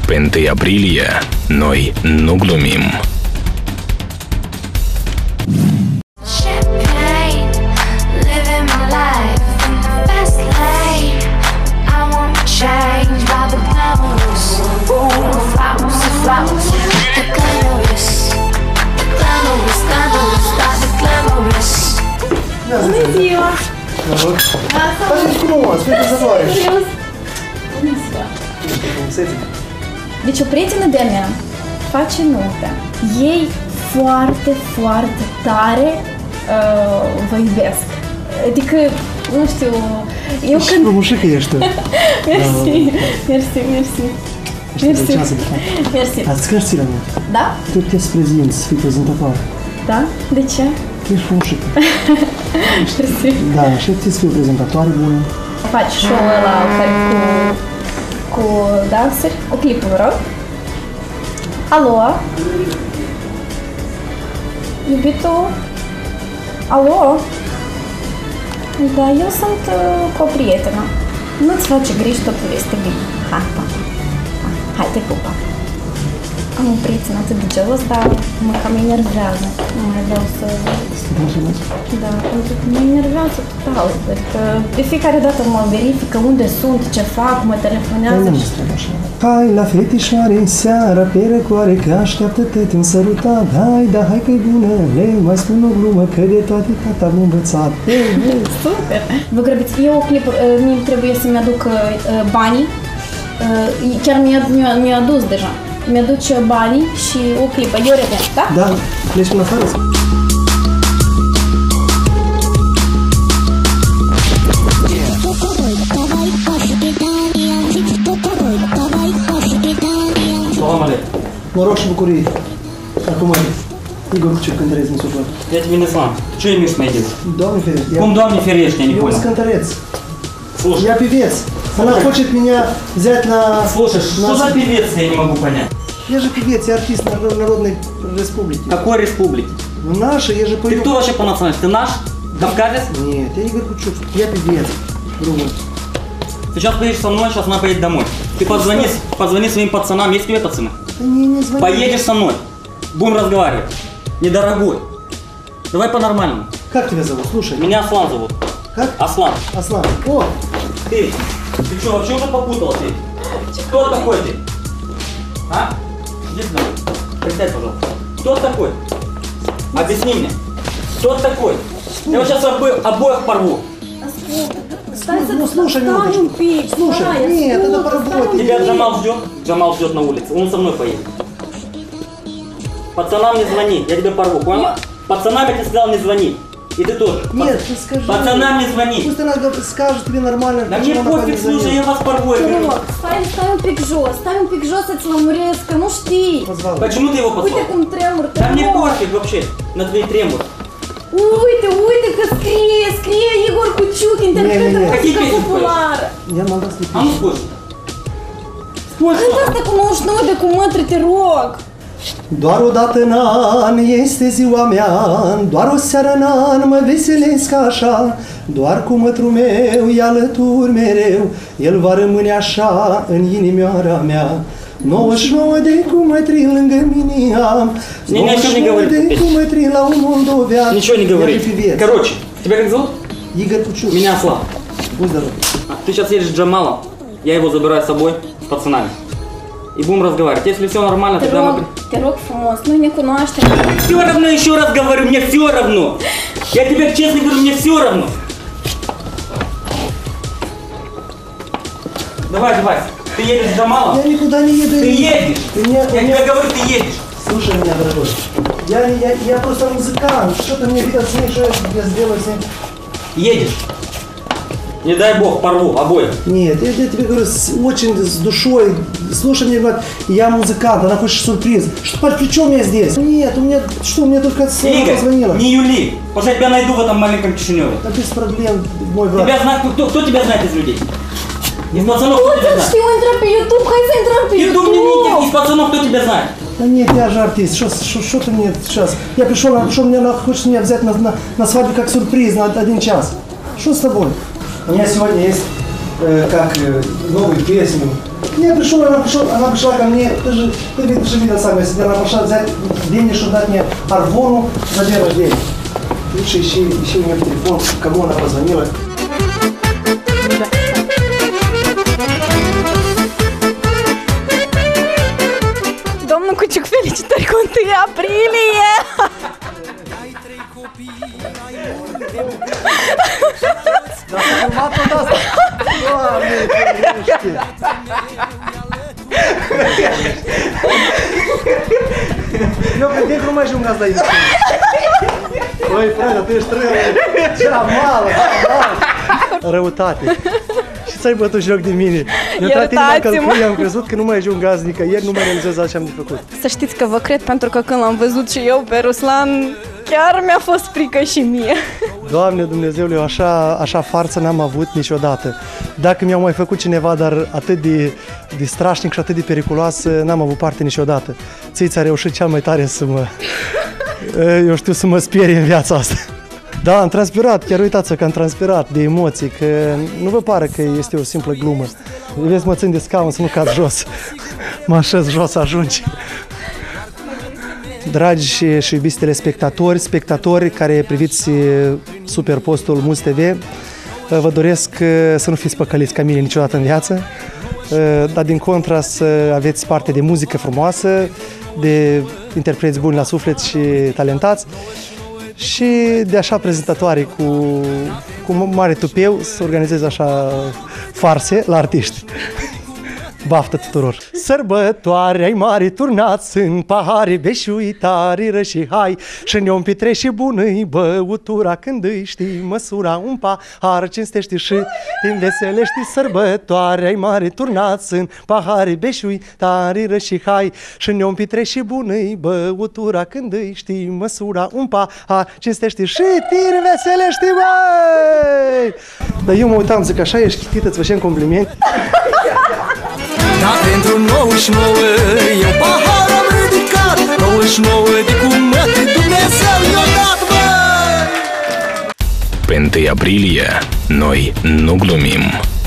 Pe 1 aprilie, noi nu glumim. Bună ziua! Faceți frumos, fete zăvoare! Bună ziua! Deci o prietenă de-a mea face nuntă. Ei foarte, foarte tare vă iubesc. Adică, nu știu, eu când... Frumușică ești! Mersi, mersi, mersi. Mersi. Mersi. Ați cărțile mea? Da? Tu puteți să prezinți, să fii prezentatoare. Da? De ce? Ești frumușică. Mersi. Da, și puteți să fii o prezentatoare bună. Faci show-ul ăla cu danseri. O clipă, vă rog. Alo? Iubitul? Alo? Da, eu sunt cu o prietenă. Nu-ți face griji, totul este bine. Hai, pa. Hai, te pupa. Am un prieten atât de gelos, dar mă cam enervează. Nu mai vreau să... Da, pentru că mă enervează total. Adică de fiecare dată mă verifică unde sunt, ce fac, mă telefonează. Hai la fetișoare în seara, pe răcoare, că așteaptă-te un sărutat. Hai, da, hai că-i bună, mai spun o glumă, că de toate tata am învățat. Super! Vă grăbiți, eu o clipă, mi trebuie să-mi aduc banii. Chiar mi-a adus deja. Mi-aduce banii și o clipă. Eu revin, da? Da, pleci până afară. Salam alaikum. Noroc și bucurie. Acum, Igor Cuciuc, cântăreț Musușor. Я тебе не слам. Что имеешь мои дети? Doamne ferește. Cum Doamne ferește, я не Eu понял. sunt cântăreț. Слушай, Я певец. Она хочет меня взять на... слушай, что за певец, я не могу понять. Я же певец, я артист Народной Республики. Какой республики? Ну, наша, я же Ты пою. кто вообще по национальности? Ты наш? Кавказец? Нет, я Игорь Кучук, я певец. Другой. Ты сейчас поедешь со мной, сейчас она поедет домой. Ты позвони своим пацанам, есть тебе пацаны? Да не звони. Поедешь со мной, будем разговаривать. Недорогой. Давай по-нормальному. Как тебя зовут? Слушай. Меня Аслан зовут. Как? Аслан. Аслан. О! Ты что, вообще уже попутался? Кто такой ты? А? Иди сюда. Присядь, пожалуйста. Кто такой? Объясни мне. Кто такой? Я вот сейчас обоих порву. Ну, слушай минуточку. Слушай, нет, это по работе. Тебя Джамал ждет? Джамал ждет на улице. Он со мной поедет. Пацанам не звони, я тебя порву, понял? Пацанам я тебе сказал не звони. И ты тоже. Нет, ты скажи. Пацанам не звони. Пусть она скажет тебе нормально. Да мне пофиг, слушай, я вас порву. Stai un pic jos să-ți lămuresc, că nu știi. Почему ты его Uite позвал? cum tremur, Да мне пофиг вообще на твои треморы. Uite că scrie Igor Cuciuc, interpretă muzică populară. Я могу слепить. А ну спой. Спой Cântă asta cu 99 de cu mătri, te rog. Doar o dată în an este ziua mea, doar o seară în an mă veselesc așa, doar cu mătrul meu e alături mereu, el va rămâne așa în inimioara mea. 99 de cumătri lângă mine am, 99 de cumătri la un moldovean. Ничего не говори. Короче, тебя как зовут? Игорь Кучук. Меня Аслан. Будь здоров. Ты сейчас едешь с Джамалом, я его забираю с собой, с пацанами. И будем разговаривать. Если все нормально, тогда мы... Te rog frumos, noi ne cunoaștem. Все равно, еще раз говорю, мне все равно. Я тебе честно говорю, мне все равно. Давай, ты едешь с Джамалом? Я никуда не еду. Ты едешь. Я тебе говорю, ты едешь. Слушай меня, дорогой. Я просто музыкант. Что ты мне видел с ней, что я сделаю с ней? Едешь. Не дай бог, порву обоих. Нет, я тебе говорю, очень с душой. Слушай меня, брат, я музыкант, она хочет сюрприз. Что, при чем я здесь? Нет, у меня, что, у меня только Сына позвонила. Не юли, потому что я тебя найду в этом маленьком Кишиневе. Да без проблем, мой брат. Тебя знает, кто тебя знает из людей? Из пацанов кто тебя знает? Știu, intră pe YouTube, hai să intrăm pe YouTube не видел, из пацанов кто тебя знает? Да нет, я же артист, что ты мне сейчас? Я пришел, она хочет меня взять на свадьбу как сюрприз на 1 час. Что с тобой? У меня сегодня есть новую песню. Не пришел, она пришла ко мне, ты же видел сам, если она пошла взять деньги, чтобы дать мне арвону за день рождения. Лучше ищи у нее телефон, кому она позвонила. Domnul Cuciuc, felicitări cu 1 aprilie! Dar s-a filmat tot asta! Doamne, ferește! Eu credeam că nu mai ajung asta aici. Băi, frate, tu ești rău! Cea mală! Răutate! Și ți-ai bătut joc de mine. Eu Iertați-mă! am crezut că nu mai ajung azi nicăieri, nu mai realizez așa am de făcut. Să știți că vă cred, pentru că când l-am văzut și eu pe Ruslan, chiar mi-a fost frică și mie. Doamne Dumnezeule, eu așa farță n-am avut niciodată. Dacă mi-au mai făcut cineva, dar atât de strașnic și atât de periculos, n-am avut parte niciodată. Ți-a reușit cel mai tare să mă sperie în viața asta. Da, am transpirat, chiar uitați-vă că am transpirat de emoții, că nu vă pare că este o simplă glumă. Vezi, mă țin de scaun să nu cad jos, mă așez jos, ajungi. Dragi și iubiți spectatori care priviți Superpostul Muz TV, vă doresc să nu fiți păcăliți ca mine niciodată în viață, dar din contra să aveți parte de muzică frumoasă, de interpreți buni la suflet și talentați și de așa prezentatoare cu mare tupeu să organizeze așa farse la artiști. Baftă tuturor! Sărbătoare ai mari turnați în pahare, beșui tari răși hai, și ne-om pitre și bună-i băutura, când îi știi măsura, un pahar cinstești și te înveselești. Sărbătoare ai mari turnați în pahare, beșui tari răși hai, și ne-om pitre și bună-i băutura, când îi știi măsura, un pahar cinstești și te înveselești, băi! Dar eu mă uitam, zic, așa ești chitită, îți făceam compliment. Dar pentru 99 eu pahar am ridicat, 99 de cumătri Dumnezeu i-a dat, băi! Pe 1 aprilie, noi nu glumim.